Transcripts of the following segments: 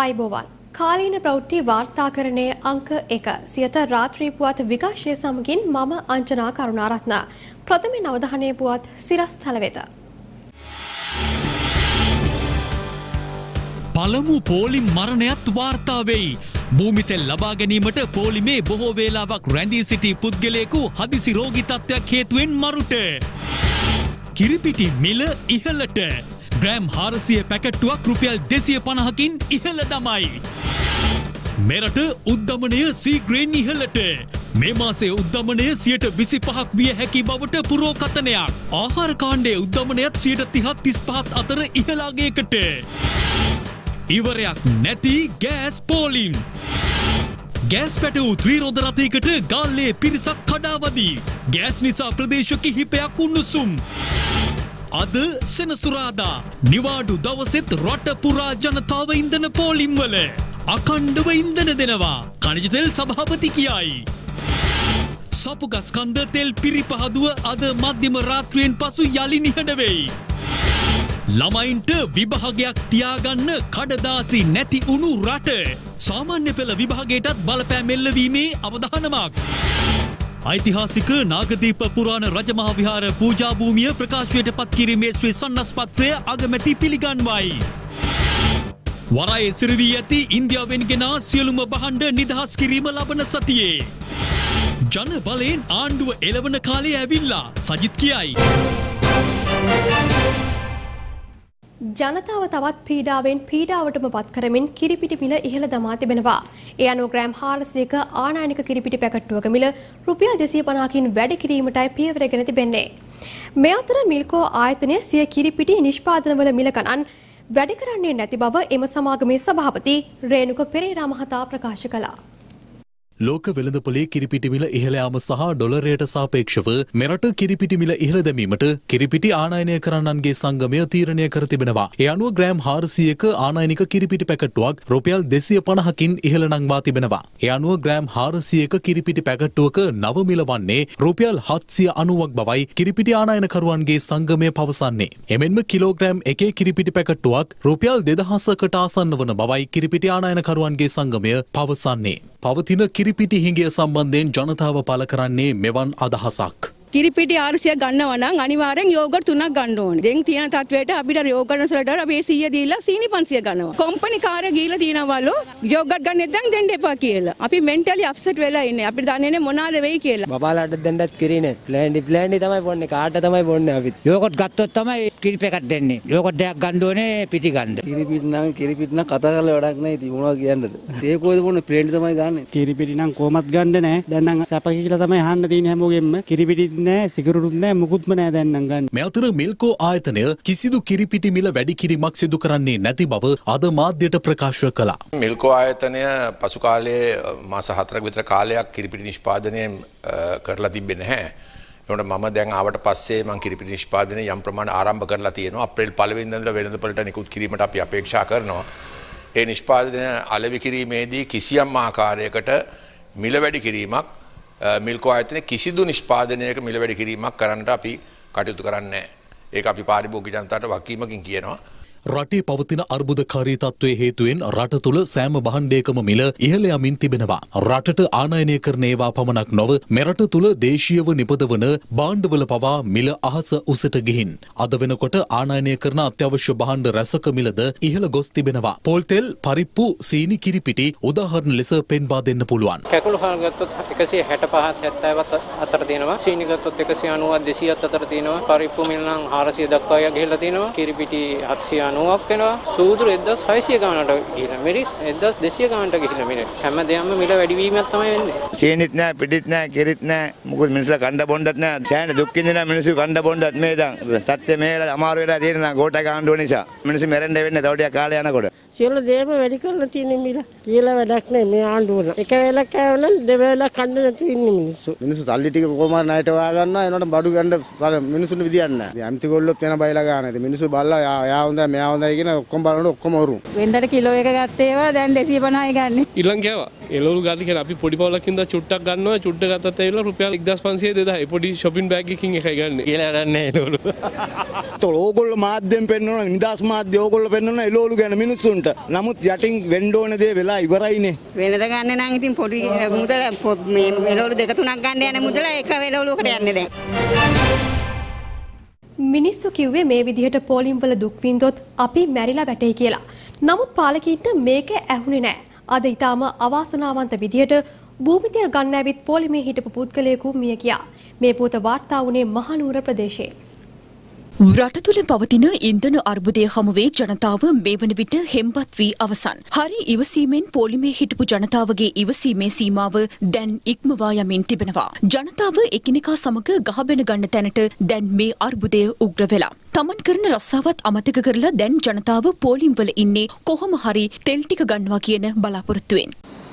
ආයිබෝවන් කාලීන ප්‍රවෘත්ති වාර්තාකරණයේ අංක 1 සියත රාත්‍රී පුවත් විකාශය සමගින් මම අංජනා කරුණාරත්න ප්‍රථම අවධානය පුවත් සිරස්තල වෙත පළමු පෝලිම් මරණයත් වාර්තා වෙයි. භූමිතෙල් ලබා ගැනීමට පෝලිමේ බොහෝ වේලාවක් රැඳී සිටි පුද්ගලයෙකු හදිසි රෝගී තත්ත්වයක් හේතුවෙන් මරුට. කිරිපිටි මිල ඉහළට. ග්‍රෑම් 400 පැකට්ටුවක් රුපියල් 250කින් ඉහළ දමයි. මෙරට උද්දමනය සීග්‍රයෙන් ඉහළට. මේ මාසයේ උද්දමනය 25% විය හැකි බවට පුරෝකථනයක්. ආහාර කාණ්ඩයේ උද්දමනයත් 30-35 අතර ඉහළ අගයකට. ඉවරයක් නැති ගෑස් පෝලිම්. ගෑස් පැටවූ ත්‍රිරෝද රථයකට ගාල්ලේ පිරිසක් කඩාවදී. ගෑස් නිසා ප්‍රදේශ කිහිපයක් උණුසුම්. අද සෙනසුරාදා නිවාඩු දවසෙත් රට පුරා ජනතාව ඉන්ධන පෝලිම් වල අඛණ්ඩව ඉන්ධන දෙනවා. ඛනිජ තෙල් සභාපති කියයි. සපුගස් කන්ද තෙල් පිරිපහදුව අද මධ්‍යම රාත්‍රියෙන් පසු යලි නිහඬ වෙයි. ළමයින්ට විභාගයක් තියාගන්න කඩදාසි නැති වුණු රට. සාමාන්‍ය පෙළ විභාගයටත් බලපෑම් එල්ලවීමේ අවධානමක්. ඓතිහාසික නාගදීප පුරාණ රජමහා විහාර පූජා භූමිය ප්‍රකාශයට පත් කිරීමේ ශ්‍රී සන්නස්පත්‍රය අගමැති පිළිගන්වයි. වරායේ සිරවී ඇති ඉන්දියාවෙන් ගෙන සියලුම භාණ්ඩ නිදහස් කිරීම ලබන සතියේ. ජන බලයෙන් ආණ්ඩුව එළවන කාලය ඇවිල්ලා සජිත් කියයි. ජනතාව තවත් පීඩාවෙන් පීඩාවටම පත් කරමින් කිරිපිටි මිල ඉහළ දමා තිබෙනවා. ඒ අනුව ග්‍රෑම් 400ක ආනයනික කිරිපිටි පැකට්ටුවක මිල රුපියල් 250කින් වැඩි කිරීමටයි පියවරගෙන තිබෙන්නේ. මේ අතර මිල්කෝ ආයතනය සිය කිරිපිටි නිෂ්පාදනවල මිල ගණන් වැඩි කරන්නේ නැති බව එම සමාගමේ සභාපති රේණුක පෙරේරා මහතා ප්‍රකාශ කළා. ලෝක වෙළඳපොලේ කිරිපිටි මිල ඉහළ යාම සහ ඩොලරයට සාපේක්ෂව මෙරට කිරිපිටි මිල ඉහළ දැමීමට කිරිපිටි ආනයනය කරන්නන්ගේ සංගමය තීරණය කර තිබෙනවා. ඒ අනුව ග්‍රෑම් 400ක ආනයනික කිරිපිටි පැකට්ටුවක් රුපියල් 250කින් ඉහළ නංවා තිබෙනවා. ඒ අනුව ග්‍රෑම් 400ක කිරිපිටි පැකට්ටුවක නව මිල වන්නේ රුපියල් 790ක් බවයි කිරිපිටි ආනයනකරුවන්ගේ සංගමය පවසන්නේ. එමෙන්ම කිලෝග්‍රෑම් 1 කිරිපිටි පැකට්ටුවක් රුපියල් 2000කට ආසන්න වන බවයි කිරිපිටි ආනයනකරුවන්ගේ සංගමය පවසන්නේ. පවතින කිරිපිටි හිඟය සම්බන්ධයෙන් ජනතාව පළ කරන්නේ මෙවන් අදහසක්. කිරිපිටි 400 ගන්නවා නම් අනිවාර්යෙන් යෝගට් 3ක් ගන්න ඕනේ. දැන් තියෙන තත්වයට අපිට යෝගට් වලට අපි 100 දීලා සීනි 500 ගන්නවා. කම්පැනි කාර්ය ගිහිලා තියෙනවලු යෝගට් ගන්න නැත්නම් දෙන්න එපා කියලා. අපි මෙන්ටලි අප්සෙට් වෙලා ඉන්නේ. අපිට දන්නේ නැහැ මොනවාද වෙයි කියලා. බබාලාට දෙන්නත් කිරිනේ. ප්ලෑන්ඩි තමයි බොන්නේ. කාට තමයි බොන්නේ අපිත්. යෝගට් ගත්තොත් තමයි කිරිපැකක් දෙන්නේ. යෝගට් දෙකක් ගන්න ඕනේ පිටි ගන්න. කිරිපිටි නම් කතා කරලා වැඩක් නැහැ. ඉතින් මොනවා කියන්නද? ඒකෝද බොන්නේ ප්ලෑන්ඩි තමයි ගන්නෙ. කිරිපිටි නම් කොහොමත් ගන්න නැහැ. දැන් නම් සැප කියලා තමයි අහන්න තියෙන්නේ හැමෝගෙම. කිරිපිටි නෑ සිගරුටුත් නෑ මුකුත්ම නෑ දැන් නම් ගන්න. මේ අතර මිල්කෝ ආයතනය කිසිදු කිරිපිටි මිල වැඩි කිරීමක් සිදු කරන්නේ නැති බව අද මාධ්‍යයට ප්‍රකාශ කළා. මිල්කෝ ආයතනය පසු කාලයේ මාස 4ක විතර කාලයක් කිරිපිටි නිෂ්පාදනය කරලා තිබෙන්නේ නැහැ. ඒකට මම දැන් ආවට පස්සේ මම කිරිපිටි නිෂ්පාදනය යම් ප්‍රමාණයක් ආරම්භ කරලා තියෙනවා. අප්‍රේල් 1 වෙනිදා ඉඳලා වෙළඳපළට නිකුත් කිරීමට අපි අපේක්ෂා කරනවා. ඒ නිෂ්පාදනය අලෙවි කිරීමේදී කිසියම් ආකාරයකට මිල වැඩි කිරීමක් මිල්කෝ ආයතනයේ කිසිදු නිෂ්පාදනයක මිල වැඩි කිරීමක් කරන්නට අපි කටයුතු කරන්නේ නැහැ. ඒක අපි පාරිභෝගික ජනතාවට වගකීමකින් කියනවා. රටේ පවතින අර්බුදකාරී තත්ත්වයේ හේතුවෙන් රට තුළ සෑම භාණ්ඩයකම මිල ඉහළ යමින් තිබෙනවා. රටට ආනයනය කරන ඒවා පමණක් නොව මෙරට තුළ දේශීයව නිපදවන භාණ්ඩවල පවා මිල අහස උසට ගිහින්. අද වෙනකොට ආනයනය කරන අත්‍යවශ්‍ය භාණ්ඩ රැසක මිලද ඉහළ ගොස් තිබෙනවා. පොල් තෙල්, පරිප්පු, සීනි, කිරිපිටි උදාහරණ ලෙස පෙන්වා දෙන්න පුළුවන්. කැකුළු හාල් ගත්තොත් 165 70 අතර තියෙනවා. සීනි ගත්තොත් 190 200 අතර තියෙනවා. පරිප්පු මිල නම් 400 දක්වා ගිහිල්ලා තියෙනවා. කිරිපිටි 700 90ක් වෙනවා. සූදුරු 1600 ගානට ගිහිල්ලා මිරිස් 1200 ගානට ගිහිල්ලා මිරිස් හැම දෙයක්ම මිල වැඩි වීමක් තමයි වෙන්නේ. සීනිත් නැහැ, පිටිත් නැහැ, කිරිත් නැහැ. මොකද මිනිස්සුලා කණ්ඩ බොණ්ඩත් නැහැ. සෑහෙන දුක් විඳිනා මිනිස්සු කණ්ඩ බොණ්ඩත් මේ දැන් තත්ත්වය මේලා අමාරු වෙලා තියෙනවා ගෝඨ ගන්න ඕන නිසා. මිනිස්සු මැරෙන්න වෙන්නේ තව ටිකක් කාලේ යනකොට. සියලු දේම වැඩි කරලා තියෙන මිල කියලා වැඩක් නැහැ මේ ආණ්ඩුවල. එක වෙලක් කෑවනම් දෙවේලක් කන්න නැතුව ඉන්නේ මිනිස්සු. මිනිස්සු සල්ලි ටික කොහොමද ණයට වා ගන්නවා. එනකොට බඩු ගන්න මිනිස්සුන්ට විදියක් නැහැ. ඇම්ති ගොල්ලොත් වෙන බයිලා ගන්න. මිනිස්සු බල්ලා යා හොඳයි මෙයා හොඳයි කියන ඔක්කොම බලනකොට ඔක්කොම වරු. වෙන්දට කිලෝ එක ගත්තේ ඒවා දැන් 250යි ගන්න. ඊළඟ ගෑවා. එළවලු ගාති කියලා අපි පොඩි පවුලක් ඉඳලා චුට්ටක් ගන්නවා. චුට්ට ගත්තත් ඇවිල්ලා රුපියල් 1500 2000. පොඩි shopping bag එකකින් එකයි ගන්න. කියලා නෑ එළවලු. ඒතකොට ඕගොල්ලෝ මාධ්‍යෙන් පෙන්නනවා නිදාස් මාධ්‍ය ඕගොල්ලෝ පෙන්නනවා එළවලු ගැන මිනිස්සුන්ට. මිනිසුන්ට. නමුත් යටින් වෙන්න ඕන දේ වෙලා ඉවරයිනේ. වෙනද ගන්න නම් ඉතින් පොඩි මුදල මේ වෙලවලු දෙක තුනක් ගන්න යන මුදල එක වෙලවලුකට යන්නේ දැන්. මිනිස්සු කිව්වේ මේ විදිහට පෝලිම් වල දුක් විඳොත් අපි මැරිලා වැටේ කියලා. නමුත් පාලකීන්ට මේක ඇහුනේ නැහැ. අද ඊටාම අවාසනාවන්ත විදිහට භූමිතෙල් ගන්න ඇවිත් පොලිමේ හිටපු පුද්ගලයෙකු මිය ගියා. මේ පුවත වාර්තා වුණේ මහනුවර ප්‍රදේශයේ. රට තුළ පවතින ඉන්ධන අර්බුදය හමුවේ ජනතාව මේ වන විට හෙම්බත් වී අවසන්. හරි ඉවසීමෙන් පොලිමේ හිටපු ජනතාවගේ ඉවසීමේ සීමාව දැන් ඉක්මවා යමින් තිබෙනවා. ජනතාව එකිනෙකා සමග ගහබැන ගන්න තැනට දැන් මේ අර්බුදය උග්‍ර වෙලා. තමන් කරන රස්සාවත් අමතක කරලා දැන් ජනතාව පොලිම් වල ඉන්නේ කොහොම හරි තෙල් ටික ගන්නවා කියන බලාපොරොත්තුවෙන්.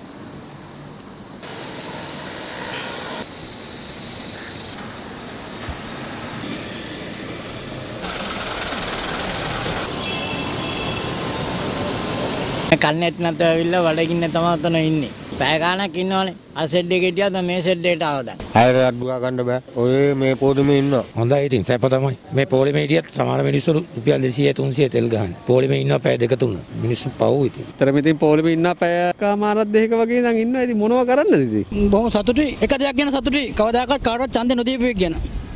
කන්නේත් නැත ඇවිල්ලා වඩගින්න තමයි උතන ඉන්නේ. පැය ගාණක් ඉන්නවනේ. අර සෙඩ් එකේ හිටියද මේ සෙඩ් එකට ආවා දැන්. අයරත් බුවා ගන්න බෑ. ඔය මේ පොලිමේ ඉන්නවා. හොඳයි ඉතින් සැප තමයි. මේ පොලිමේ හිටියත් සමහර මිනිස්සු රුපියල් 200 300 තෙල් ගන්න. පොලිමේ ඉන්නවා පැය දෙක තුන. මිනිස්සු පව් ඉතින්. තරම ඉතින් පොලිමේ ඉන්නවා පැය කමාරක් දෙකක වගේ ඉඳන් ඉන්නවා. ඉතින් මොනව කරන්නද ඉතින්? බොහොම සතුටුයි. එක දෙයක් ගැන සතුටුයි. කවදාකවත් කාටවත් ඡන්දේ නොදීපු එක ගැන.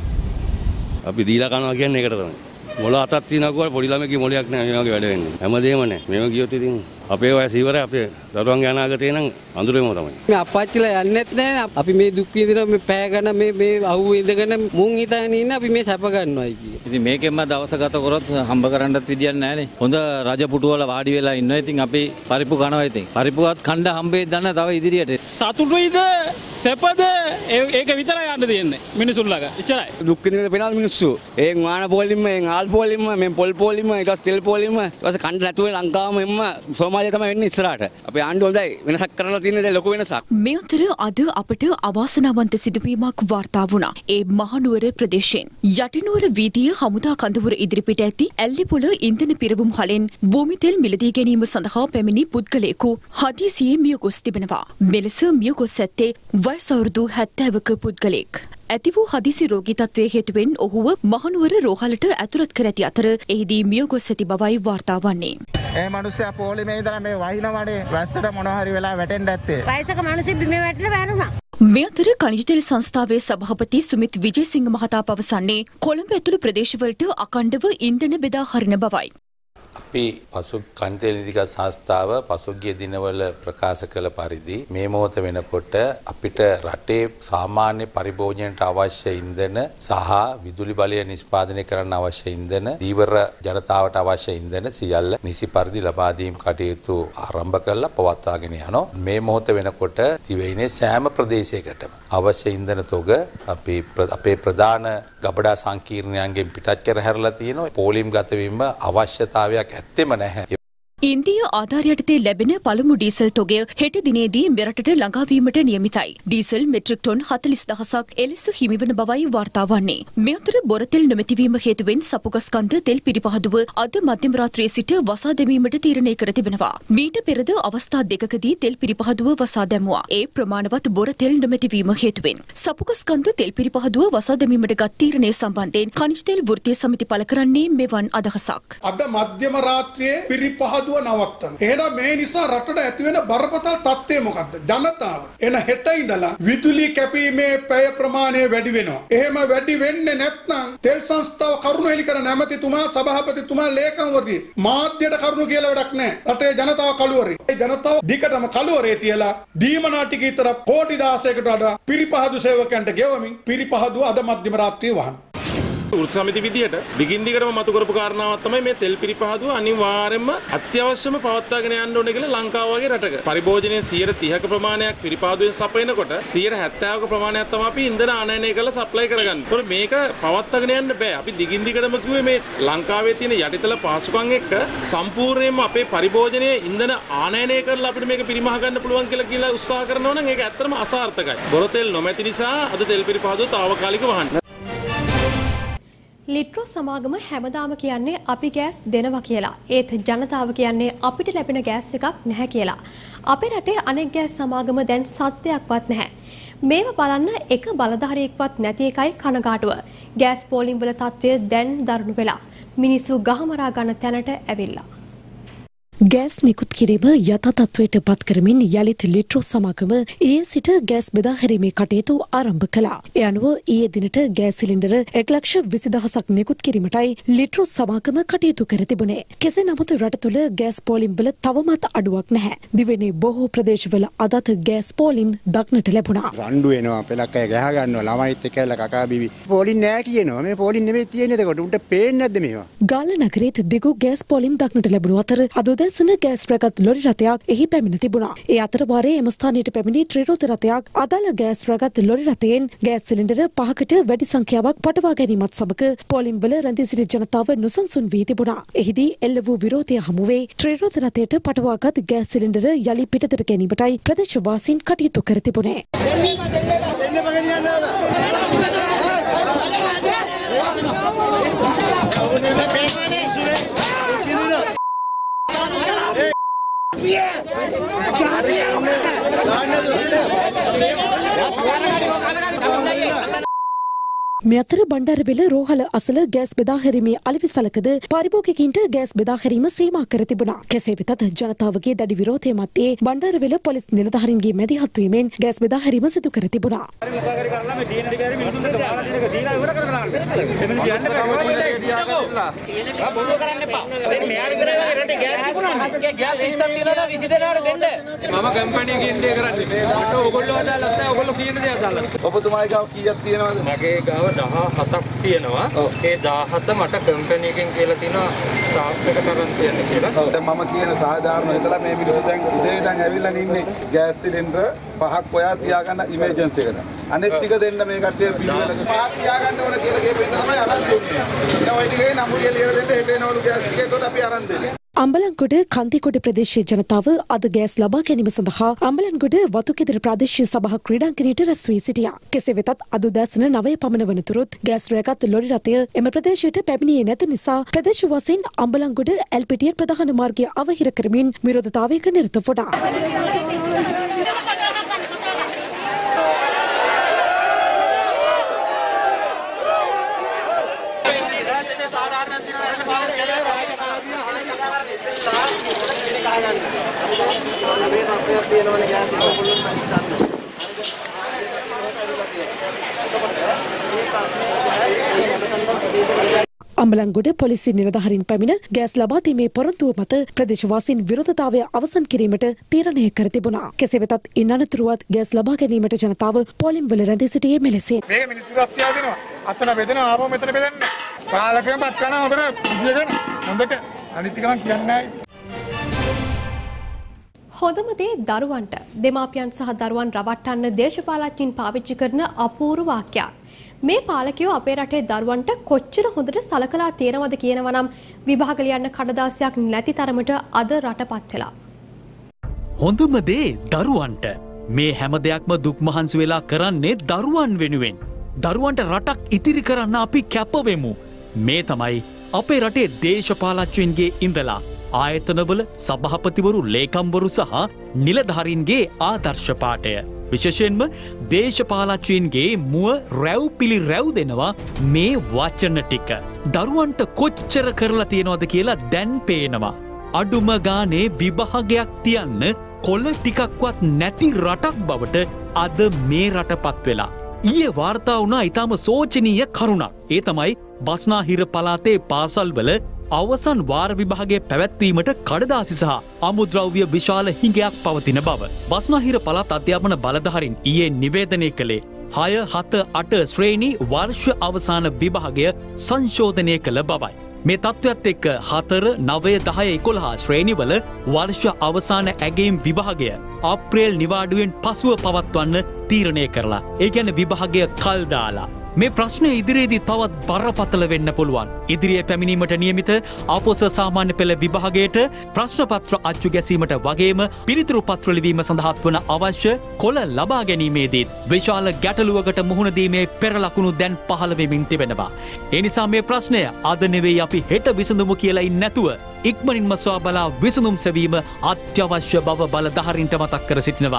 අපි දීලා කනවා කියන්නේ ඒකට තමයි. මොළ අතක් තියනකොට පොඩි ළමෙක්ගේ මොළයක් නැහැ මේ වගේ වැඩ වෙන්නේ. හැමදේම නැහැ. මේව ගියොත් ඉතින් අපේ වයස ඉවරයි අපේ දරුවන්ගේ අනාගතේ නම් අඳුරේම තමයි. මේ අපච්චිලා යන්නෙත් නැහැ. අපි මේ දුක් විඳින මේ පෑ ගන්න මේ අහුව ඉඳගෙන මුන් හිතගෙන ඉන්න අපි මේ සැප ගන්නවායි කිය. ඉතින් මේකෙන්ම දවස ගත කරොත් හම්බ කරන්නත් විදියක් නැහැනේ. හොඳ රජපුටු වල වාඩි වෙලා ඉන්නවා. ඉතින් අපි පරිප්පු කනවා ඉතින්. පරිප්පුවත් කණ්ඩ හම්බෙයි දන්න තව ඉදිරියට. සතුටුයිද සැපද ඒක විතරයි යන්න තියෙන්නේ. මිනිසුන් ළඟ. එච්චරයි. දුක් විඳින පෙනාල් මිනිස්සු. ඒ වාන පොලිම, ඒ ආල් පොලිම, මේ පොල් පොලිම, ඊට පස්සේ තෙල් පොලිම, ඊට පස්සේ කණ්ඩ නැතුව ලංකාවම එම්ම සෝමාලිය තමයි වෙන්නේ ඉස්සරහට. අපි ආණ්ඩුව හොඳයි වෙනසක් කරලා තියෙන දේ ලොකු වෙනසක්. මේ අතර අද අපට අවාසනාවන්ත සිදුවීමක් වාර්තා වුණා. ඒ මහනුවර ප්‍රදේශයෙන් යටිනුවර වීදිය හමුදා කඳවුර ඉදිරිපිට ඇති ඇල්ලිපොළ ඉන්ධන පිරවුම් හලෙන් භූමි තෙල් මිලදී ගැනීම සඳහා පැමිණි පුද්ගලයෙකු හදිසියේ මිය ගොස් තිබෙනවා. මෙලෙස මිය ගොස් ඇත්තේ වයස අවුරුදු 70ක පුද්ගලයෙක්. ඇති වූ හදිසි රෝගී තත්ත්වයේ හේතුවෙන් ඔහුව මහනුවර රෝහලට ඇතුළත් කර ඇති අතර එහිදී මිය ගොස් ඇති බවයි වාර්තා වන්නේ. ඒ මිනිස්සයා පොලිමේ ඉඳලා මේ වහිනවනේ වැස්සට මොනවා හරි වෙලා වැටෙන්න ඇත්තේ. වයසක මිනිස්සු බිම වැටිලා වැරුණා. මේ අතර ಖನಿජ තෙල් සංස්ථාවේ සභාපති සුමිත් විජේසිංහ මහතා පවසන්නේ කොළඹ ඇතුළු ප්‍රදේශවලට අඛණ්ඩව ඉන්ධන බෙදා හරින බවයි. අපි පසු කන්තේල් නිතික සංස්ථාව පසුගිය දිනවල ප්‍රකාශ කළ පරිදි මේ මොහොත වෙනකොට අපිට රටේ සාමාන්‍ය පරිභෝජනයට අවශ්‍ය ඉන්ධන සහ විදුලි බලය නිෂ්පාදනය කරන්න අවශ්‍ය ඉන්ධන දීවර ජනතාවට අවශ්‍ය ඉන්ධන සියල්ල නිසි පරිදි ලබා දීම කටයුතු ආරම්භ කරලා පවත්වාගෙන යනවා. මේ මොහොත වෙනකොට දිවයිනේ සෑම ප්‍රදේශයකටම අවශ්‍ය ඉන්ධන තොග අපි අපේ ප්‍රධාන ගබඩා සංකීර්ණයන්ගෙන් පිටත් කර හැරලා තියෙනවා. පෝලිම් ගත වීම අවශ්‍යතාවයක් ඇත්තෙම නැහැ. ඉන්දිය ආධාර යටතේ ලැබෙන පළමු ඩීසල් තොගය හෙට දිනේදී මෙරටට ළඟාවීමට නියමිතයි. ඩීසල් මෙට්‍රික් ටොන් 40000ක් එලෙස හිමිවන බවයි වාර්තා වන්නේ. මේ අතර බොරතෙල් නොමැතිවීම හේතුවෙන් සපුගස්කන්ධ තෙල් පිරිපහදුව අද මධ්‍යම රාත්‍රියේ සිට වසා දැමීමට තීරණය කර තිබෙනවා. මීට පෙරද අවස්ථා දෙකකදී තෙල් පිරිපහදුව වසා දැමුවා. ඒ ප්‍රමාණවත් බොරතෙල් නොමැතිවීම හේතුවෙන් සපුගස්කන්ධ තෙල් පිරිපහදුව වසා දැමීමට ගත් තීරණය සම්බන්ධයෙන් ඛනිජ තෙල් වෘත්තීය සමිති පළ කරන්නේ මෙවන් අදහසක්. අද මධ්‍යම රාත්‍රියේ පිරිපහදුව නවත්තන. එහෙනම් මේ නිසා රටට ඇති වෙන බරපතල තත්ත්වය මොකද්ද? ජනතාව එන හෙට ඉඳලා විදුලි කැපීමේ පැය ප්‍රමාණය වැඩි වෙනවා. එහෙම වැඩි වෙන්නේ නැත්නම් තෙල් සංස්ථාව කරුණු හෙලි කරන ඇමතිතුමා, සභාපතිතුමා, ලේකම්වරිය මාධ්‍යයට කරුණු කියලා වැඩක් නැහැ. රටේ ජනතාව කළුවරේ. ඒ ජනතාව දිගටම කළුවරේ තියලා දීමනා ටික විතර කෝටි 16කට වඩා පිරිපහදු සේවකයන්ට ගෙවමින් පිරිපහදුව අද මධ්‍යම රාත්‍රියේ වහන. වෘත්ති සමිති විදියට දිගින් දිගටම මතු කරපු කාරණාවක් තමයි මේ තෙල් පිරිපහදුව අනිවාර්යයෙන්ම අත්‍යවශ්‍යම පවත්වාගෙන යන්න ඕනේ කියලා ලංකාව වගේ රටක. පරිභෝජනයේ 30% ප්‍රමාණයක් පිරිපහදුවෙන් සපයනකොට 70%ක ප්‍රමාණයක් තමයි අපි ඉන්ධන ආනයනය කරලා සප්ලයි කරගන්නේ. ඒතකොට මේක පවත්වාගෙන යන්න බෑ. අපි දිගින් දිගටම කිව්වේ මේ ලංකාවේ තියෙන යටිතල පහසුකම් එක්ක සම්පූර්ණයෙන්ම අපේ පරිභෝජනයේ ඉන්ධන ආනයනය කරලා අපිට මේක පිරිමහ ගන්න පුළුවන් කියලා උත්සාහ කරනවා නම් ඒක ඇත්තටම අසාර්ථකයි. බොරතෙල් නොමැති නිසා අද තෙල් පිරිපහදුව తాවකාලිකව වහන්න. ලිට්‍රෝ සමාගම හැමදාම කියන්නේ අපි ගෑස් දෙනවා කියලා. ඒත් ජනතාව කියන්නේ අපිට ලැබෙන ගෑස් එකක් නැහැ කියලා. අපේ රටේ අනෙක් ගෑස් සමාගම දැන් සත්‍යයක්වත් නැහැ. මේව බලන්න එක බලධාරියෙක්වත් නැති එකයි කනගාටුව. ගෑස් පෝලිම් වල තත්ත්වය දැන් දරුණු වෙලා. මිනිස්සු ගහමරා ගන්න තැනට ඇවිල්ලා. ගෑස් නිකුත් කිරීම යථා තත්ත්වයට පත් කරමින් යළිත් ලිට්‍රෝ සමාගම ඊයේ සිට ගෑස් බෙදා හැරීමේ කටයුතු ආරම්භ කළා. ඒ අනුව ඊයේ දිනට ගෑස් සිලින්ඩර 1,20,000ක් නිකුත් කිරීමටයි ලිට්‍රෝ සමාගම කටයුතු කර තිබුණේ. කෙසේ නමුත් රට තුළ ගෑස් පෝලිම් වල තවමත් අඩුවක් නැහැ. දිවෙනේ බොහෝ ප්‍රදේශවල අදත් ගෑස් පෝලිම් දක්නට ලැබුණා. රණ්ඩු එනවා පෙලක් අය ගහ ගන්නවා ළමයිත් එක්ක ඇවිල්ලා කකා බිවි. පෝලිම් නෑ කියනවා. මේ පෝලිම් නෙමෙයි තියෙන්නේ. එතකොට උන්ට පේන්නේ නැද්ද මේවා? ගාල්ල නගරයේත් දිගු ගෑස් පෝලිම් දක්නට ලැබුණු අතර අද උදෑසන ගෑස් රැගත් ලොරි රථයක් එහි පැමිණ තිබුණා. ඒ අතර වාරයේ එම ස්ථානයට පැමිණි ත්‍රිරෝද රථයක් අදාළ ගෑස් රැගත් ලොරි රථයෙන් ගෑස් සිලින්ඩර 5කට වැඩි සංඛ්‍යාවක් පටවා ගැනීමත් සමග පෝලිම් වල රැඳී සිටි ජනතාව නොසන්සුන් වී තිබුණා. එහිදී එල්ල වූ විරෝධය හමුවේ ත්‍රිරෝද රථයට පටවාගත් ගෑස් සිලින්ඩර යලි පිටතට ගැනීමටයි ප්‍රදේශවාසීන් කටයුතු කර තිබුණේ. මේ අතර බණ්ඩාරවෙල රෝහල අසල ගෑස් බෙදා හැරීමේ අලෙවිසලකද පාරිභෝගිකයින්ට ගෑස් බෙදා හැරීම සීමා කර තිබුණා. කෙසේ වෙතත් ජනතාවගේ දැඩි විරෝධය මැත්තේ බණ්ඩාරවෙල පොලිස් නිලධාරීන්ගේ මැදිහත් වීමෙන් ගෑස් බෙදා හැරීම සිදු කර තිබුණා. ඔබතුමාගේ ගාව කීයක් තියෙනවද? මගේ ගාව 17ක් තියෙනවා. ඒ 17 මට කම්පැනි එකෙන් කියලා තියෙනවා ස්ටාෆ් එකට අරන් තියන්න කියලා. දැන් මම කියන සාධාරණ හිතලා මේ මිනිස්සු දැන් උදේ ඉඳන් ඇවිල්ලා ඉන්නේ ගෑස් සිලින්ඩර් 5ක් ඔයා තියාගන්න ඉමර්ජන්සි එකට. අනෙක් ටික දෙන්න මේ කට්ටිය පිළිවෙලක 5ක් තියාගන්න ඕන කියලා කියපෙන්න තමයි අරන් දුන්නේ. දැන් ওই ටිකේ නමුරිය ලියලා දෙන්න හෙට එනවලු ගෑස් ටික. ඒකට අපි අරන් දෙන්නේ. අම්බලන්ගොඩ කන්තිකොඩ ප්‍රදේශයේ ජනතාව අද ගෑස් ලබා ගැනීම සඳහා අම්බලන්ගොඩ වතුකෙදර ප්‍රාදේශීය සභා ක්‍රීඩාංගණයට රැස් වී සිටියා. කෙසේ වෙතත් අද උදෑසන 9 පමණ වනතුරුත් ගෑස් රැගත් ලොරි රථය එම ප්‍රදේශයට පැමිණියේ නැති නිසා ප්‍රදේශවාසීන් අම්බලන්ගොඩ එල්පිටිය ප්‍රධාන මාර්ගය අවහිර කරමින් විරෝධතාවයක නිරත වුණා. අම්බලන්ගොඩ පොලිසිය නිලධාරීන් පැමිණ ගෑස් ලබා දීමේ පොරොන්දුව මත ප්‍රදේශවාසීන් විරෝධතාවය අවසන් කිරීමට තීරණය කර තිබුණා. කෙසේ වෙතත් ඉන් අනතුරුවත් ගෑස් ලබා ගැනීමට ජනතාව පෝලිම් වල රැඳී සිටියේ මෙලෙසින්. මේක මිනිස්සු රස්තියා දෙනවා. අතන බෙදෙනවා ආපහු මෙතන බෙදන්නේ. පාලකයන් පත් කරනවා හොඳට විදියගෙන හොඳට අනිත් ටික මම කියන්නේ නැහැ. හොඳම දේ දරුවන්ට දෙමාපියන් සහ දරුවන් රවට්ටන්න දේශපාලඥයින් පාවිච්චි කරන අපූර්ව වාක්‍යයක්. මේ පාලකයෝ අපේ රටේ දරුවන්ට කොච්චර හොඳට සලකලා තියෙනවද කියනවා නම් විභාග ලියන්න කඩදාසියක් නැති තරමට අද රටපත් වෙලා. හොඳම දේ දරුවන්ට මේ හැම දෙයක්ම දුක් මහන්සි වෙලා කරන්නේ දරුවන් වෙනුවෙන්. දරුවන්ට රටක් ඉතිරි කරන්න අපි කැප වෙමු. මේ තමයි අපේ රටේ දේශපාලඥයින්ගේ ඉඳලා ආයතනවල සභාපතිවරු ලේකම්වරු සහ නිලධාරීන්ගේ ආදර්ශ පාඨය. විශේෂයෙන්ම දේශපාලඥයින්ගේ මුව රැව් පිළි රැව් දෙනවා මේ වචන ටික. දරුවන්ට කොච්චර කරලා තියෙනවද කියලා දැන් පේනවා. අඩුම ගානේ විභාගයක් තියන්න කොළ ටිකක්වත් නැති රටක් බවට අද මේ රටපත් වෙලා. ඊයේ වාර්තා වුණා ඊටම සෝචනීය කරුණක්. ඒ තමයි බස්නාහිර පළාතේ පාසල්වල අවසන් වාර විභාගයේ පැවැත්වීමට කඩදාසි සහ අමුද්‍රව්‍ය විශාල හිඟයක් පවතින බව. බස්නාහිර පළාත් අධ්‍යාපන බලධාරීන් ඊයේ නිවේදනය කළේ 6, 7, 8 ශ්‍රේණි වර්ෂ අවසාන විභාගය සංශෝධනය කළ බවයි. මේ තත්ත්වයත් එක්ක 4, 9, 10, 11 ශ්‍රේණිවල වර්ෂ අවසාන ඇගයීම් විභාගය අප්‍රේල් නිවාඩුවෙන් පසුව පවත්වන්න තීරණය කරලා. ඒ කියන්නේ විභාගය කල් දාලා. මේ ප්‍රශ්නය ඉදිරියේදී තවත් බරපතල වෙන්න පුළුවන්. ඉදිරියේ පැමිණීමට නියමිත අපොස සාමාන්‍ය පෙළ විභාගයට ප්‍රශ්න පත්‍ර අච්චු ගැසීමට වගේම පිළිතුරු පත්‍ර ලිවීම සඳහා වන අවශ්‍ය කොළ ලබා ගැනීමේදී විශාල ගැටලුවකට මුහුණ දීමේ පෙර ලකුණු දැන් පහළ වෙමින් තිබෙනවා. ඒ නිසා මේ ප්‍රශ්නය අද නෙවෙයි අපි හෙට විසඳමු කියලා ඉන්නේ නැතුව ඉක්මනින්ම සොයා බලා විසඳුම් සෙවීම අත්‍යවශ්‍ය බව බලධාරීන්ට මතක් කර සිටිනවා.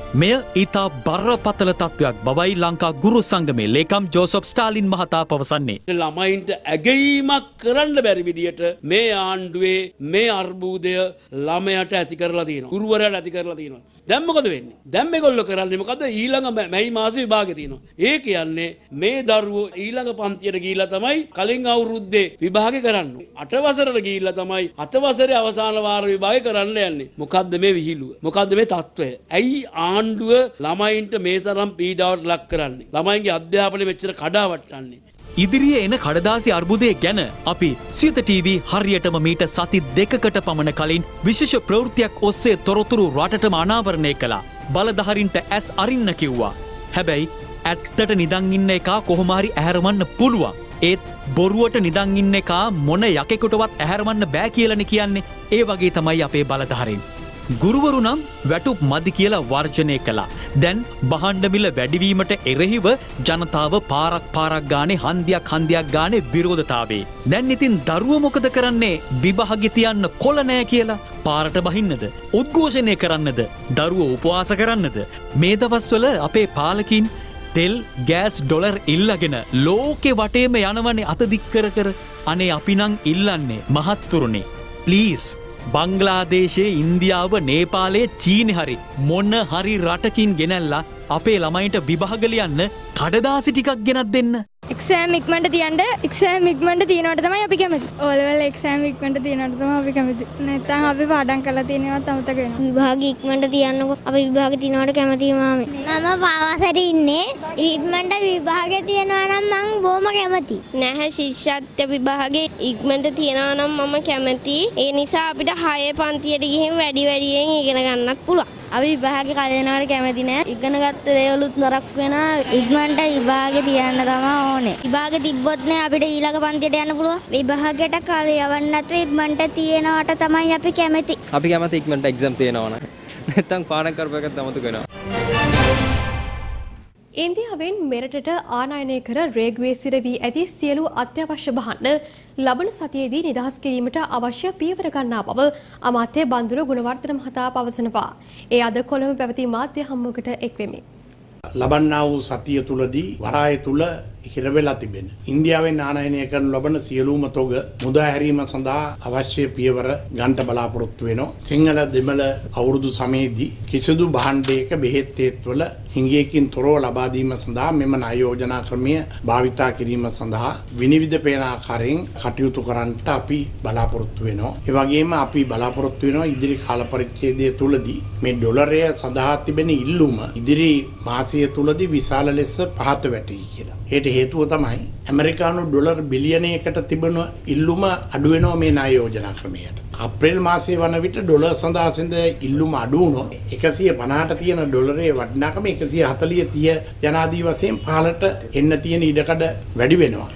මෙය ඊතා බරපතල තත්ත්වයක් බවයි ලංකා ගුරු සංගමේ ලේකම් ජෝසප් ස්ටාලින් මහතා පවසන්නේ. ළමයින්ට ඇගීමක් කරන්න බැරි විදියට මේ ආණ්ඩුවේ මේ අර්බුදය ළමයට ඇති කරලා තියෙනවා. ගුරුවරයාට ඇති කරලා තියෙනවා. දැන් මොකද වෙන්නේ? දැන් මේගොල්ලෝ කරන්නේ මොකද? ඊළඟ මැයි මාසේ විභාගෙ තියෙනවා. ඒ කියන්නේ මේ දරුවෝ ඊළඟ පන්තියට ගිහිල්ලා තමයි කලින් අවුරුද්දේ විභාගෙ කරන්නේ. 8 වසරට ගිහිල්ලා තමයි 7 වසරේ අවසාන වාර විභාගෙ කරන්න යන්නේ. මොකද්ද මේ විහිළුව? මොකද්ද මේ තත්ත්වය? ඇයි ආණ්ඩුව ළමයින්ට මේ තරම් පීඩාවට ලක් කරන්නේ? ළමයින්ගේ අධ්‍යාපනය මෙච්චර කඩාවට්ටන්නේ? ඉදිරියේ එන කඩදාසි අර්බුදය ගැන අපි සියත TV හරියටම මීට සති 2කට පමණ කලින් විශේෂ ප්‍රවෘත්තියක් ඔස්සේ තොරතුරු රටටම අනාවරණය කළා. බලධාරීන්ට ඇස් අරින්න කිව්වා. හැබැයි ඇත්තට නිදන් ඉන්න එකා කොහොම හරි ඇහැරවන්න පුළුවන්. ඒත් බොරුවට නිදන් ඉන්න එකා මොන යකෙකුටවත් ඇහැරවන්න බෑ කියලානේ කියන්නේ. ඒ වගේ තමයි අපේ බලධාරීන්. ගුරුවරු නම් වැටුප් මදි කියලා වර්ජනය කළා. දැන් බහණ්ඩ මිල වැඩිවීමට එරෙහිව ජනතාව පාරක් ගානේ හන්දියක් ගානේ විරෝධතාවේ. දැන් ඉතින් දරුවෝ මොකද කරන්නේ? විභාගෙ තියන්න කොළ නෑ කියලා පාරට බහින්නද? උද්ඝෝෂණය කරන්නද? දරුවෝ උපවාස කරන්නද? මේ දවස්වල අපේ පාලකින් තෙල් ගෑස් ඩොලර් ඉල්ලගෙන ලෝකෙ වටේම යනවනේ අත දික් කර. අනේ අපි නම් ඉල්ලන්නේ මහත්තුරුනේ ප්ලීස් බංග්ලාදේශයේ ඉන්දියාව නේපාලයේ චීනෙ හරි මොන හරි රටකින් ගෙනල්ලා අපේ ළමයින්ට විභාග ලියන්න කඩදාසි ටිකක් ගෙනත් දෙන්න. එක්සෑම් ඉක්මනට තියන්න එක්සෑම් ඉක්මනට තියනවට තමයි අපි කැමති. ඕ ලෙවල් එක්සෑම් ඉක්මනට තියනවට තමයි අපි කැමති. නැත්නම් අපි පාඩම් කරලා තියෙනවත් අමතක වෙනවා. විභාග ඉක්මනට තියන්නකො අපි විභාග තියනවට කැමතියි මාමේ. මම පාවසරේ ඉන්නේ. ඉක්මනට විභාග තියනවා නම් මම බොහොම කැමති. නැහැ ශිෂ්‍යත්ව විභාගේ ඉක්මනට තියනවා නම් මම කැමති. ඒ නිසා අපිට 6 පන්තියට ගිහින් වැඩියෙන් ඉගෙන ගන්නත් පුළුවන්. අපි විභාගේ කලිනවට කැමති නෑ. ඉගෙනගත්ත දේවලුත් නරක වෙනවා. ඉක්මනට විභාගේ තියන්න තමයි ඕනේ. විභාගේ තිබ්බොත් නේ අපිට ඊළඟ පන්තියට යන්න පුළුවන්. විභාගයට කාලය යවන්න නැතුව ඉක්මනට තියනවට තමයි අපි කැමති. අපි කැමති ඉක්මනට එක්සම් තියනවා නම්. නැත්තම් පාඩම් කරපු එකත් අමතක වෙනවා. ඉන්දියාවෙන් මෙරටට ආනයනය කර රේගුවේ සිර වී ඇති සියලු අත්‍යවශ්‍ය භාණ්ඩ ලබන සතියේදී නිදහස් කිරීමට අවශ්‍ය පියවර ගන්නා බව අමාත්‍ය බන්දුර ගුණවර්ධන මහතා පවසනවා. ඒ අද කොළඹ පැවති මාධ්‍ය හමුවකට එක්වෙමි. ලබන්නා වූ සතිය තුලදී වරාය තුල හිරවෙලා තිබෙන ඉන්දියාවෙන් ආනයනය කරන ලබන සියලුම තොග මුදා හැරීම සඳහා අවශ්‍ය පියවර ගන්නට බලාපොරොත්තු වෙනවා. සිංහල දෙමළ අවුරුදු සමයේදී කිසිදු භාණ්ඩයක බෙහෙත් තෙත්වල හිඟයකින් තොරව ලබා දීම සඳහා මෙම ණය යෝජනා ක්‍රමය භාවිතා කිරීම සඳහා විනිවිද පේන ආකාරයෙන් කටයුතු කරන්නට අපි බලාපොරොත්තු වෙනවා. ඒ වගේම අපි බලාපොරොත්තු වෙනවා ඉදිරි කාල පරිච්ඡේදය තුලදී මේ ඩොලරය සඳහා තිබෙන ඉල්ලුම ඉදිරි මාසය තුලදී විශාල ලෙස පහත වැටී කියලා. ඒට හේතුව තමයි ඇමරිකානු ඩොලර් බිලියනයකට තිබෙන ඉල්ලුම අඩු වෙනවා මේ ණය යෝජනා ක්‍රමයට. අප්‍රේල් මාසයේ වන විට ඩොලර් සඳහා සිඳ ඉල්ලුම අඩු වුණොත් 150ට තියෙන ඩොලරයේ වටිනාකම 140 30 යනාදී වශයෙන් පහළට එන්න තියෙන ඉඩකඩ වැඩි වෙනවා.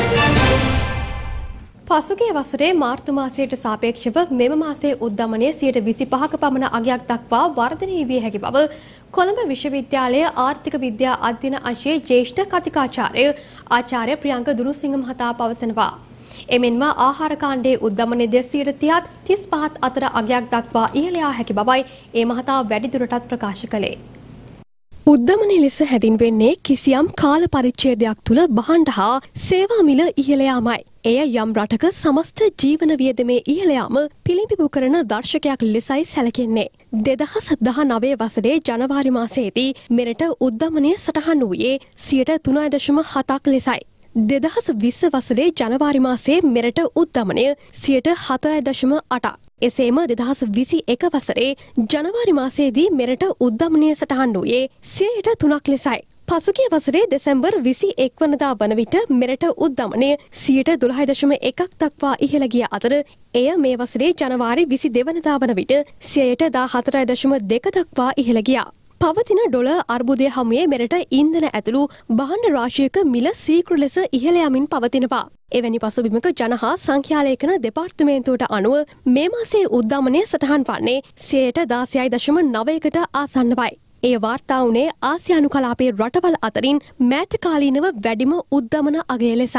පසුගිය වසරේ මාර්තු මාසයට සාපේක්ෂව මෙම මාසයේ උද්දමනය 25%ක පමණ අගයක් දක්වා වර්ධනය විය හැකි බව කොළඹ විශ්වවිද්‍යාලයේ ආර්ථික විද්‍යා අධ්‍යයන අංශයේ ජ්‍යෙෂ්ඨ කතිකාචාර්ය ආචාර්ය ප්‍රියංක දුරුසිංහ මහතා පවසනවා. එමෙන්ම ආහාර කාණ්ඩයේ උද්දමනය 30%ත් 35ත් අතර අගයක් දක්වා ඉහළ යා හැකි බවයි ඒ මහතා වැඩිදුරටත් ප්‍රකාශ කළේ. උද්දමනය ලෙස හැඳින්වෙන්නේ කිසියම් කාල පරිච්ඡේදයක් තුළ භාණ්ඩ හා සේවා මිල ඉහළ යාමයි. එය යම් රටක සමස්ත ජීවන වියදමේ ඉහළ යාම පිළිඹු කරන දර්ශකයක් ලෙසයි සැලකෙන්නේ. 2019 වසරේ ජනවාරි මාසයේදී මෙරට උද්දමනය සටහන් වූයේ 3.7% ලෙසයි. 2020 වසරේ ජනවාරි මාසයේ මෙරට උද්දමනය 4.8%. එසේම 2021 වසරේ ජනවාරි මාසයේදී මෙරට උද්දමනය සටහන් වූයේ 3% ලෙසයි. පසුගිය වසරේ දෙසැම්බර් 21 වනදා වන විට මෙරට උද්දමනය 12.1% දක්වා ඉහළ ගිය අතර එය මේ වසරේ ජනවාරි 22 වනදා වන විට 14.2% දක්වා ඉහළ ගියා. පවතින ඩොලර් අර්බුදය හමුවේ මෙරට ඉන්ධන ඇතුළු භාණ්ඩ රාශියක මිල සීක්‍ර ලෙස ඉහළ යමින් පවතිනවා. එවැනි පසුබිමක ජන හා සංඛ්‍යාලේඛන දෙපාර්තමේන්තුවට අනුව මේ මාසයේ උද්දමනය සටහන් වන්නේ 16.9%කට ආසන්නවයි. එය වාර්තා වුණේ ආසියානු කලාපයේ රටවල් අතරින් මෑත කාලීනව වැඩිම උද්දමන අගය ලෙසයි.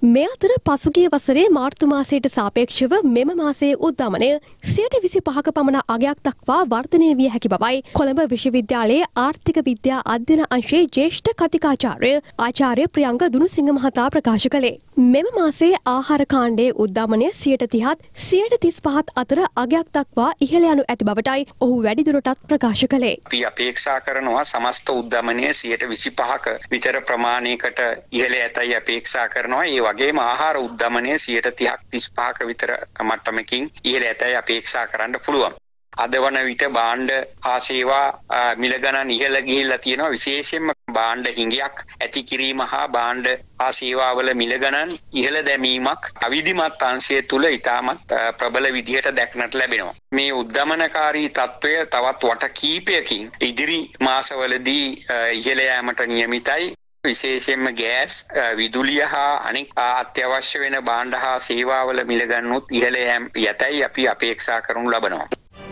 මේ අතර පසුගිය වසරේ මාර්තු මාසයට සාපේක්ෂව මෙම මාසයේ උද්දමනය 25% පමණ අගයක් දක්වා වර්ධනය විය හැකි බවයි කොළඹ විශ්වවිද්‍යාලයේ ආර්ථික විද්‍යා අධ්‍යයන අංශයේ ජ්‍යෙෂ්ඨ කතිකාචාර්ය ආචාර්ය ප්‍රියංග දුනුසිංහ මහතා ප්‍රකාශ කළේ. මෙම මාසයේ ආහාර කාණ්ඩයේ උද්දමනය 30%ත් 35% අතර අගයක් දක්වා ඉහළ යනු ඇති බවටයි ඔහු වැඩිදුරටත් ප්‍රකාශ කළේ. අපි අපේක්ෂා කරනවා සමස්ත උද්දමනය 25%ක විතර ප්‍රමාණයකට ඉහළ ඇතයි අපේක්ෂා කරනවා. ඒ වගේම ආහාර උද්දමනය 30%ක් 35%ක විතර මට්ටමකින් ඉහළ ඇතයි අපේක්ෂා කරන්න පුළුවන්. අද වන විට භාණ්ඩ හා සේවා මිල ගණන් ඉහළ ගිහිල්ලා තියෙනවා. විශේෂයෙන්ම භාණ්ඩ හිඟයක් ඇති කිරීම හා භාණ්ඩ හා සේවාවල මිල ගණන් ඉහළ දැමීමක් අවිධිමත් අංශය තුල ඉතාමත් ප්‍රබල විදිහට දැක්නට ලැබෙනවා. මේ උද්දමනකාරී තත්වය තවත් වට කීපයකින් ඉදිරි මාසවලදී ඉහළ යාමට නියමිතයි. විශේෂයෙන්ම ගෑස් විදුලිය හා අනෙක් අත්‍යවශ්‍ය වෙන භාණ්ඩ හා සේවාවල මිල ගන්නොත් ඉහළ යතයි අපි අපේක්ෂා කරනු ලබනවා.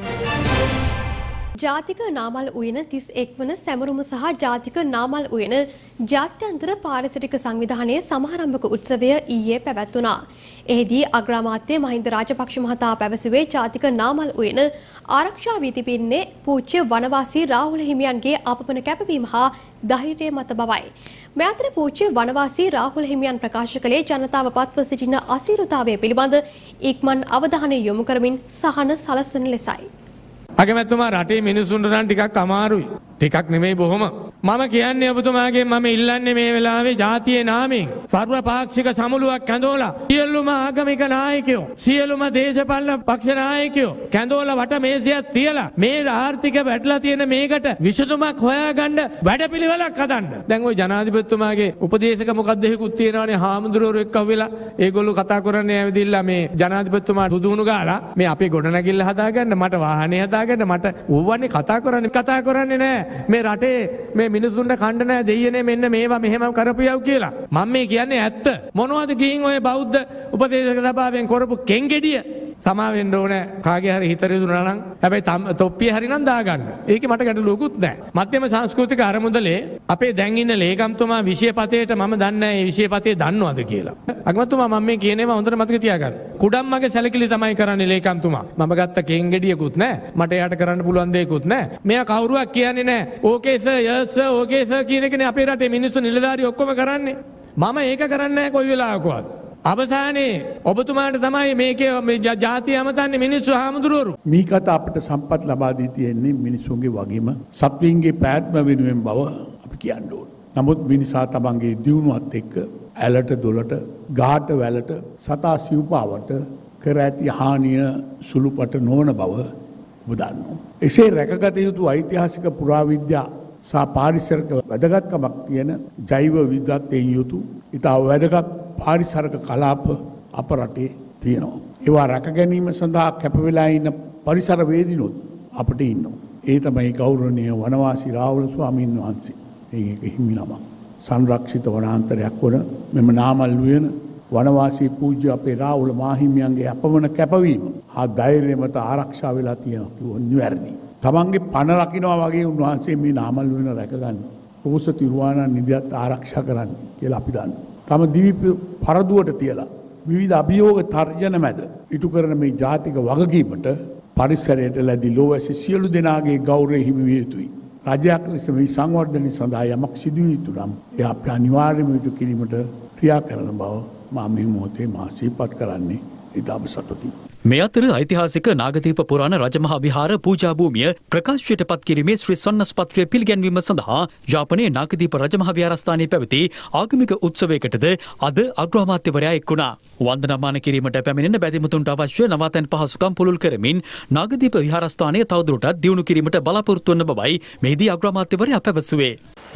ජාතික නාමල් උයන 31 වන සැමරුම සහ ජාතික නාමල් උයන ජාත්‍යන්තර පාරිසරික සංවිධානයේ සමාරම්භක උත්සවය ඊයේ පැවැත්වුණා. එහිදී අග්‍රාමාත්‍ය මහින්ද රාජපක්ෂ මහතා පැවසුවේ ජාතික නාමල් උයන ආරක්ෂා වී තිබෙන්නේ පූජ්‍ය වනවාසී රාහුල හිමියන්ගේ අපමණ කැපවීම හා ධෛර්යය මත බවයි. මේ අතර පූජ්‍ය වනවාසී රාහුල හිමියන් ප්‍රකාශ කළේ ජනතාව පත්ව සිටින අසීරුතාවය පිළිබඳ ඉක්මන් අවධානය යොමු කරමින් සහන සලසන ලෙසයි. අගමැතිතුමා රටේ මිනිස්සුන්ට නම් ටිකක් අමාරුයි. ටිකක් නෙමෙයි බොහොම. මම කියන්නේ ඔබතුමාගෙන් මම ඉල්ලන්නේ මේ වෙලාවේ ජාතියේ නාමයෙන් සර්ව පාක්ෂික සමුළුවක් කැඳවලා සියලුම ආගමික නායකයෝ සියලුම දේශපාලන පක්ෂ නායකයෝ කැඳවලා වට මේසයක් තියලා මේ ආර්ථික වැටලා තියෙන මේකට විසඳුමක් හොයාගන්න වැඩපිළිවෙලක් හදන්න. දැන් ওই ජනාධිපතිතුමාගේ උපදේශක මොකක්ද හේකුත් තියනවානේ හාමුදුරුවෝ එක්ක වෙලා ඒගොල්ලෝ කතා කරන්නේ ඇවිදින්න මේ ජනාධිපතිතුමා දුදුණු ගාලා මේ අපේ ගොඩනැගිල්ල හදාගන්න මට වාහනේ හදාගන්න මට ඕවන්නේ කතා කරන්නේ නෑ. මේ රටේ මේ මිනිසුන්ට කණ්ඩ නෑ දෙයියනේ මෙන්න මේවා මෙහෙම කරපියව් කියලා. මම මේ කියන්නේ ඇත්ත. මොනවද ගිහින් ඔය බෞද්ධ උපදේශක සභාවෙන් කරපු කෙන්ගෙඩිය සමාවෙන්න ඕනේ කාගේ හරි හිත රිදුනා නම්. හැබැයි තොප්පිය හරි නම් දාගන්න. ඒකේ මට ගැටලුවකුත් නෑ. මධ්‍යම සංස්කෘතික අරමුදලේ අපේ දැන් ඉන්න ලේකම්තුමා විෂයපතේට මම දන්නේ නෑ මේ විෂයපතේ දන්නවද කියලා. අගමතුමා මම මේ කියනේම හොඳට මතක තියාගන්න. කුඩම්මගේ සැලකිලි තමයි කරන්නේ ලේකම්තුමා. මම ගත්ත කෙන්ගෙඩියකුත් නෑ. මට එයාට කරන්න පුළුවන් දෙයක්කුත් නෑ. මෙයා කවුරුවක් කියන්නේ නෑ. Okay sir yes sir okay sir කියන එකනේ අපේ රටේ මිනිස්සු නිලධාරි ඔක්කොම කරන්නේ. මම ඒක කරන්නේ නෑ කොයි වෙලාවකවත්. අවසානයේ ඔබතුමාට තමයි මේකේ මේ ජාතිය අමතන්නේ මිනිස්සු හාමුදුරුවරු. මේකට අපිට සම්පත් ලබා දී තියෙන්නේ මිනිසුන්ගේ වගේම සත්වයින්ගේ පැවැත්ම වෙනුවෙන් බව අපි කියන්න ඕන. නමුත් මිනිසා තමන්ගේ දියුණුවත් එක්ක ඇලට දොලට ගාට වැලට සතා සිව්පාවට කර ඇති හානිය සුළුපට නොවන බව ඔබ දන්නවා. එසේ රැකගත යුතු ඓතිහාසික පුරාවිද්‍යා සහ පාරිසරික වැදගත්කමක් තියෙන ජෛව විවිධත්වයෙන් යුතු ඉතා වැදගත් පාරිසරික කලාප අප රටේ තියෙනවා. ඒවා රැක ගැනීම සඳහා කැපවෙලා ඉන්න පරිසරවේදිනොත් අපට ඉන්නවා. ඒ තමයි ගෞරවනීය වනවාසී රාහුල ස්වාමීන් වහන්සේ. ඒක හිමි නමක්. සංරක්ෂිත වනාන්තරයක් වන මෙම නාමල් උයන වනවාසී පූජ්‍ය අපේ රාහුල මාහිමියන්ගේ අපමණ කැපවීම හා ධෛර්යය මත ආරක්ෂා වෙලා තියෙනවා කිව්වොත් නිවැරදි. තමන්ගේ පණ රකින්නවා වගේ උන්වහන්සේ මේ නාමල් උයන රැකගන්න. රෝස තිරුවාණන් නිදියත් ආරක්ෂා කරන්න කියලා අපි දන්නවා. තම දිවි පරදුවට තියලා විවිධ අභියෝග තර්ජන මැද ඉටු කරන මේ ජාතික වගකීමට පරිසරයට ලැබි ලෝවැසි සියලු දෙනාගේ ගෞරවය හිමි විය යුතුයි. රජයක් ලෙස මේ සංවර්ධනය සඳහා යමක් සිදු විය යුතු නම් ඒ අප අනිවාර්යයෙන්ම ඉටු කිරීමට ක්‍රියා කරන බව මා මේ මොහොතේ මා සිහිපත් කරන්නේ ඉතාම සතුටින්. මේ අතර ඓතිහාසික නාගදීප පුරාණ රජමහා විහාර පූජා භූමිය ප්‍රකාශයට පත් කිරීමේ ශ්‍රී සොන්නස්පත්‍රය පිළිගැන්වීම සඳහා යාපනයේ නාගදීප රජමහා විහාරස්ථානයේ පැවති ආගමික උත්සවයකටද අද අග්‍රාමාත්‍යවරයා එක් වුණා. වන්දනාමාන කිරීමට පැමිණෙන බැතිමතුන්ට අවශ්‍ය නවාතැන් පහසුකම් පුළුල් කරමින් නාගදීප විහාරස්ථානය තවදුරටත් දියුණු කිරීමට බලාපොරොත්තු වන බවයි මෙහිදී අග්‍රාමාත්‍යවරයා පැවසුවේ.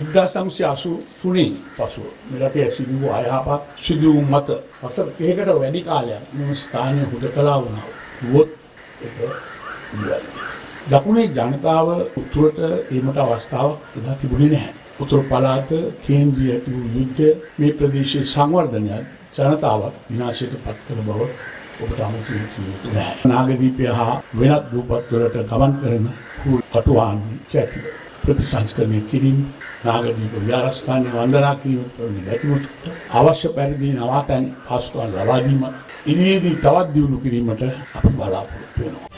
1983 පසුව මෙරටේ සිදු වූ අයහපත් සිදුවීම් මත වසර 3කට වැඩි කාලයක් මෙම ස්ථානය හුදකලා වුණා. වොත් ඒක නිවැරදි. දකුණේ ජනතාව උතුරට ඒමට අවස්ථාවක් එදා තිබුණේ නැහැ. උතුරු පළාත කේන්ද්‍රීය ඇති වූ යුද්ධ මේ ප්‍රදේශයේ සංවර්ධනය ජනතාවත් විනාශයට පත් කළ බව ඔබ තාම කියුතු නැහැ. නාගදීපය හා වෙනත් දූපත් වලට ගමන් කරන කටුවාන් චැටි ප්‍රතිසංස්කරණය කිරීම, නාගදීප විහාරස්ථානයේ වන්දනා කිරීම කරන බැතිමතුන්ට අවශ්‍ය පරිදි නවාතැන් පහසුකම් ලබා දීම ඉදිරියේදී තවත් දියුණු කිරීමට අපි බලාපොරොත්තු වෙනවා.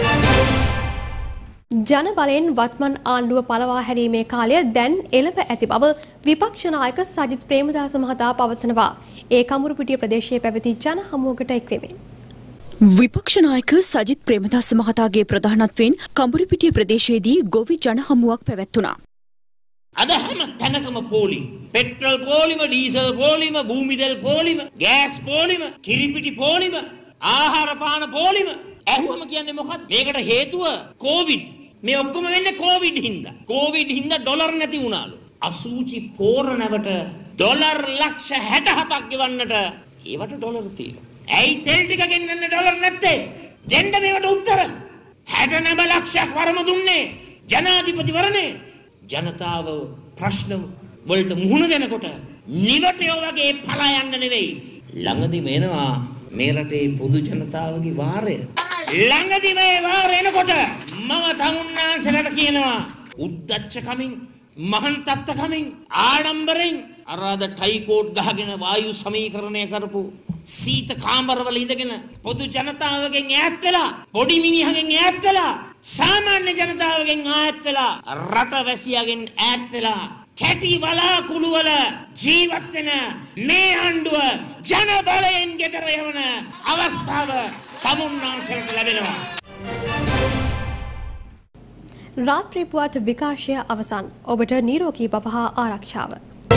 ජන බලයෙන් වත්මන් ආණ්ඩුව පළවා හැරීමේ කාලය දැන් එළව ඇති බව විපක්ෂ නායක සජිත් ප්‍රේමදාස මහතා පවසනවා. ඒ කමුරුපිටිය ප්‍රදේශයේ පැවති ජන හමුවකට එක්වෙමින්. විපක්ෂ නායක සජිත් ප්‍රේමදාස මහතාගේ ප්‍රධානත්වයෙන් කඹුරුපිටිය ප්‍රදේශයේදී ගොවි ජන හමුවක් පැවැත්වුණා. අද හැම තැනකම පෝලිම, පෙට්‍රල් පෝලිම, ඩීසල් පෝලිම, භූමි තෙල් පෝලිම, ගෑස් පෝලිම, කිරිපිටි පෝලිම, ආහාර පාන පෝලිම. ඇහුවම කියන්නේ මොකක්ද? මේකට හේතුව කොවිඩ්. මේ ඔක්කොම වෙන්නේ කොවිඩ් හින්දා. කොවිඩ් හින්දා ඩොලර් නැති වුණාලු. අසූචි පෝරණවට ඩොලර් ලක්ෂ 67ක් ගෙවන්නට ඒවට ඩොලර් තියෙනවා. ඇයි තෙල් ටික ගෙන්නන්න ඩොලර් නැත්තේ? දෙන්න මේවට උත්තර. 69 ලක්ෂයක් වරම දුන්නේ ජනාධිපතිවරණේ. ජනතාව ප්‍රශ්න වලට මුහුණ දෙනකොට නිවටයෝ වගේ පලා යන්න නෙවෙයි. ළඟදිම එනවා මේ රටේ පොදු ජනතාවගේ වාරය. ළඟදිම මේ වාරය එනකොට මම තමුන්නාන්සලට කියනවා උද්දච්ච කමින්, මහන් තත්ත කමින්, ආඩම්බරෙන් අරාද ටයිකෝඩ් ගහගෙන වායු සමීකරණය කරපු සීත කාමරවල ඉඳගෙන පොදු ජනතාවගෙන් ඈත් වෙලා, පොඩි මිනිහගෙන් ඈත් වෙලා, සාමාන්‍ය ජනතාවගෙන් ඈත් වෙලා, රටවැසියාගෙන් ඈත් වෙලා කැටි වලාකුළු වල ජීවත් වෙන මේ ආණ්ඩුව ජන බලයෙන් ගෙදර යවන අවස්ථාව තමුන්නාන්සලට ලැබෙනවා. රාත්‍රී පුවත් විකාශය අවසන්. ඔබට නිරෝගී බව හා ආරක්ෂාව.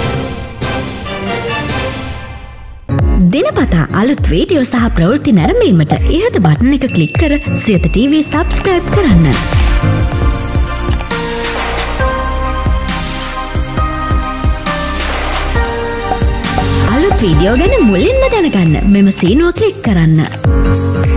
දිනපතා අලුත් වීඩියෝ සහ ප්‍රවෘත්ති නැරඹීමට ඉහත බටන් එක ක්ලික් කර සියත TV සබ්ස්ක්‍රයිබ් කරන්න. අලුත් වීඩියෝ ගැන මුලින්ම දැනගන්න මෙම සීනුව ක්ලික් කරන්න.